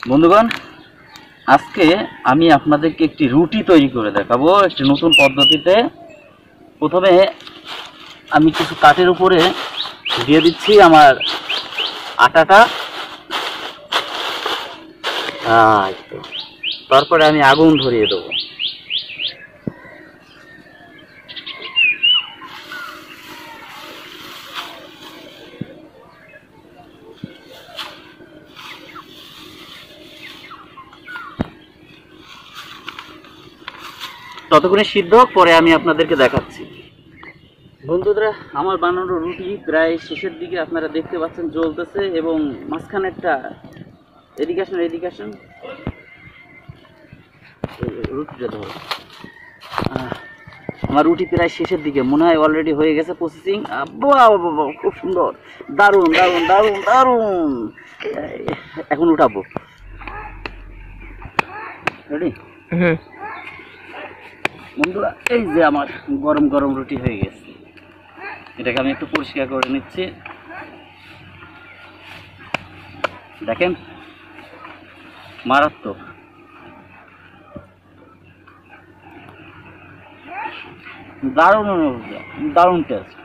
বন্ধুগণ, আজকে আমি আপনাদেরকে একটি রুটি তৈরি করে দেখাবো একটি নতুন পদ্ধতিতে। প্রথমে আমি কিছু কাঠের উপরে দিয়ে দিচ্ছি আমার আটাটা। তারপরে আমি আগুন ধরিয়ে দেবো। ততক্ষণে সিদ্ধ হোক, পরে আমি আপনাদেরকে দেখাচ্ছি। বন্ধুরা, আমার বানানো রুটি প্রায় শেষের দিকে। আপনারা দেখতে পাচ্ছেন জ্বলতেছে, এবং মাঝখানেরটা এদিকে আসেন রুটিটা ধরো। আমার রুটি প্রায় শেষের দিকে, মনে হয় অলরেডি হয়ে গেছে প্রসেসিং। খুব সুন্দর, দারুণ দারুণ দারুণ দারুণ। এখন উঠাবো। রেডি? বন্ধুরা, এই যে আমার গরম গরম রুটি হয়ে গেছে। এটাকে আমি একটু পরিষ্কার করে নিচ্ছি। দেখেন, মারাত্মক, দারুণ দারুণ টেস্ট।